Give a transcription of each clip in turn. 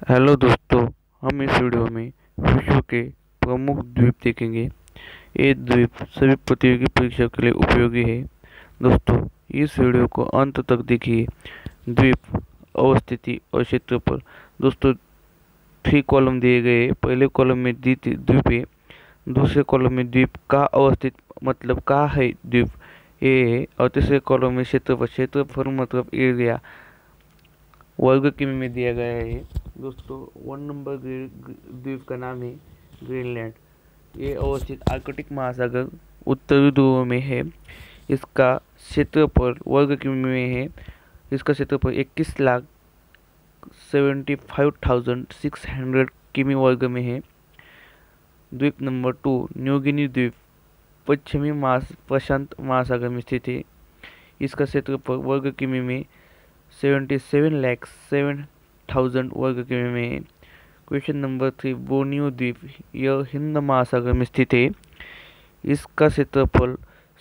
Hello दोस्तों, हम इस वीडियो में विश्व के प्रमुख द्वीप देखेंगे। ये द्वीप सभी प्रतियोगी परीक्षा के लिए उपयोगी है। दोस्तों, इस वीडियो को अंत तक देखिए। द्वीप, अवस्थिति और क्षेत्रफल। दोस्तों, 3 कॉलम दिए गए। पहले कॉलम में द्वीप है, दूसरे कॉलम में द्वीप का अवस्थित मतलब कहाँ है द्वीप ये है, और तीसरे कॉलम में क्षेत्रफल। क्षेत्रफल मतलब एरिया वर्ग किमी में दिया गया है। दोस्तों, 1 नंबर द्वीप का नाम है ग्रीनलैंड। ये अवस्थित आर्कटिक महासागर उत्तरी ध्रुव में है। इसका क्षेत्रफल वर्ग किमी में है। इसका क्षेत्रफल 21,75,600 किमी वर्ग में है। द्वीप नंबर 2 न्यू गिनी द्वीप पश्चिमी प्रशांत महासागर में स्थित है। इसका क्षेत्रफल वर्ग किमी में 77,07,000 वर्ग किमी में है। क्वेश्चन नंबर 3 बोर्नियो द्वीप, यह हिंद महासागर में स्थित है। इसका क्षेत्रफल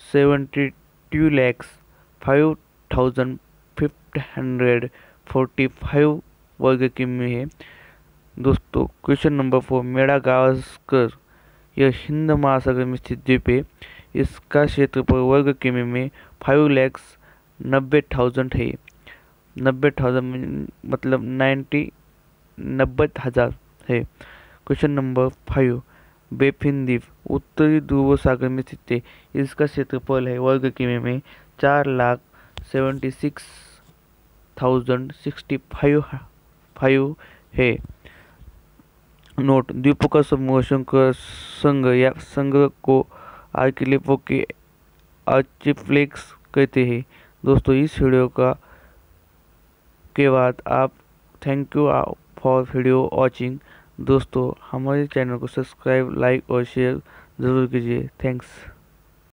72,05,545 वर्ग किमी में है। दोस्तों, क्वेश्चन नंबर 4 मेडागास्कर, यह हिंद महासागर में स्थित द्वीप है। इसका क्षेत्रफल वर्ग किमी में 5,90,000 है। 90,000 मतलब 90,000 है। क्वेश्चन नंबर 5 बेफिन द्वीप उत्तरी ध्रुव सागर में स्थित है। इसका क्षेत्रफल है वर्ग किमी में 4,76,065 है। नोट, द्वीपों का समूह संघ या संग्रह को आर्किपेलागो के आर्चिपेलागो कहते हैं। दोस्तों, इस वीडियो के बाद आप thank you for video watching. दोस्तों, हमारे चैनल को सब्सक्राइब, लाइक और शेयर ज़रूर कीजिए। थैंक्स।